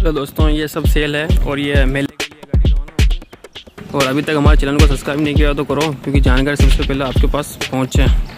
तो दोस्तों ये सब सेल है और ये मेले के लिए गाड़ी रवाना होगी। और अभी तक हमारे चैनल को सब्सक्राइब नहीं किया तो करो, क्योंकि जानकारी सबसे पहले आपके पास पहुँचे।